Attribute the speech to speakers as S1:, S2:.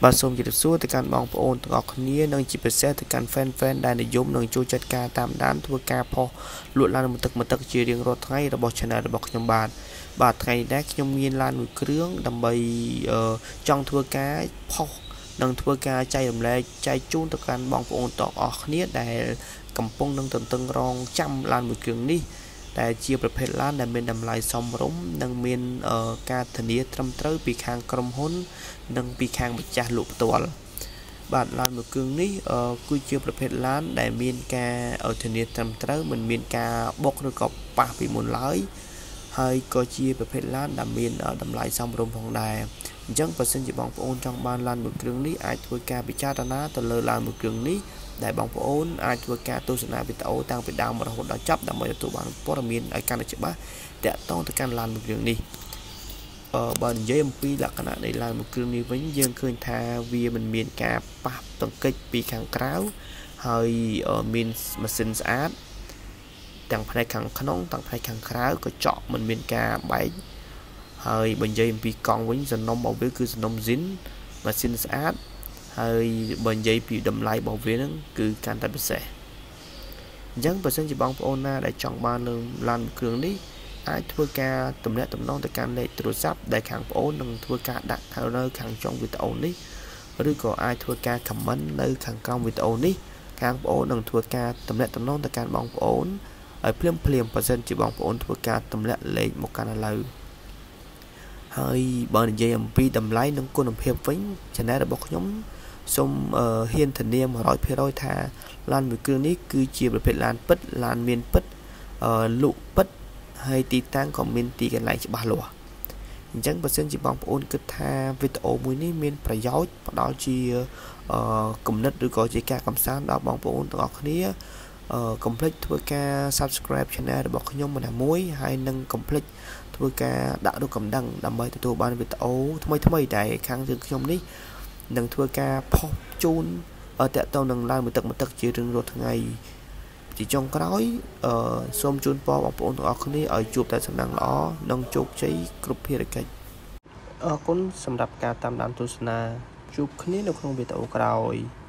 S1: បាទសូមជម្រាបសួរទៅកាន់បងប្អូនទាំងអស់គ្នានិងជាពិសេសទៅកាន់ fan ដែលនិយមនឹងចូលចិត្តការតាមដានធ្វើការផុសលក់ឡានមួយទឹកជារៀងរាល់ថ្ងៃរបស់ channel របស់ខ្ញុំបាទថ្ងៃនេះខ្ញុំមានឡានមួយគ្រឿងដើម្បីចង់ធ្វើការផុសនិងធ្វើការចែករំលែកចែកជូនទៅកាន់បងប្អូនទាំងអស់គ្នាដែលកំពុងនឹងទន្ទឹងរង់ចាំឡានមួយគ្រឿងនេះដែលជាប្រភេទឡានដែលមានតម្លៃសមរម្យនិងមានការធានាត្រឹមត្រូវពីខាងក្រុមហ៊ុននិងពីខាងម្ចាស់លក់ផ្ទាល់បាទឡានមួយគ្រឿងនេះគឺជាប្រភេទឡានដែលមានការធានាត្រឹមត្រូវមិនមានការបុកឬក៏ប៉ះពីមុនឡើយហើយក៏ជាប្រភេទឡានដែលមានតម្លៃសមរម្យផងដែរអញ្ចឹងបើសិនជាបងប្អូនចង់បានឡានមួយគ្រឿងនេះអាចធ្វើការពិចារណាទៅលើឡានមួយគ្រឿងនេះដែលបងប្អូនអាចធ្វើការទស្សនាវីដេអូតាំងពីដើមរហូតដល់ចប់ដើម្បីទទួលបានព័ត៌មានឲ្យកាន់តែច្បាស់តាក់ទងទៅកាន់ឡានមួយគ្រឿងនេះបើនិយាយអំពីលក្ខណៈនៃឡានមួយគ្រឿងនេះវិញយើងឃើញថាវាមិនមានការប៉ះទង្គិចពីខាងក្រៅហើយមានម៉ាស៊ីនស្អាតទាំងផ្នែកខាងក្នុងទាំងផ្នែកខាងក្រៅក៏ចក់មិនមានការបែកហើយបើនិយាយអំពីកង់វិញសំណុំរបស់វាគឺសំណុំស៊ីនម៉ាស៊ីនស្អាតហើយបើនិយាយពីតម្លៃរបស់វាហ្នឹងគឺកាន់តែពិសេសអញ្ចឹងបើសិនជាបងប្អូនណាដែលចង់បានលើឡានមួយគ្រឿងនេះអាចធ្វើការទំនាក់ទំនងទៅកាន់លេខទូរស័ព្ទដែលខាងប្អូននឹងធ្វើការដាក់នៅខាងចុងវីដេអូនេះឬក៏អាចធ្វើការ comment នៅខាងក្រោមវីដេអូនេះខាងប្អូននឹងធ្វើការទំនាក់ទំនងទៅកាន់បងប្អូនហើយភ្លាមបើសិនជាបងប្អូនធ្វើការទម្លាក់លេខមកកាន់ឥឡូវហើយបើនិយាយអំពីតម្លៃនិងគុណភាពវិញ channel របស់ខ្ញុំសូមហ៊ានធានា 100% ថាឡានមួយគ្រឿងនេះគឺជាប្រភេទឡានពិតឡានមានពិតលក់ពិតហើយទីតាំងក៏មានទីកន្លែងច្បាស់លាស់អញ្ចឹងបើសិនជាបងប្អូនគិតថាវីដេអូមួយនេះមានប្រយោជន៍ផ្ដល់ជាគំនិតឬក៏ជាការកំសាន្តដល់បងប្អូនទាំងអស់គ្នាកុំភ្លេចធ្វើការ subscribe channel របស់ខ្ញុំម្នាក់មួយហើយនិងកុំភ្លេចធ្វើការដាក់រូបកំដឹងដើម្បីទទួលបានវីដេអូថ្មីដែលខាងយើងខ្ញុំនេះនឹងធ្វើការផុសជូនតាក់ទងនឹងឡានមួយទឹកជារៀងរាល់ថ្ងៃជាចុងក្រោយសូមជូនពរបងប្អូនទាំងអស់គ្នាឲ្យជួបតែសំណាងល្អនិងជោគជ័យគ្រប់ភារកិច្ចអរគុណសម្រាប់ការតាមដានទស្សនាជួបគ្នានៅក្នុងវីដេអូក្រោយ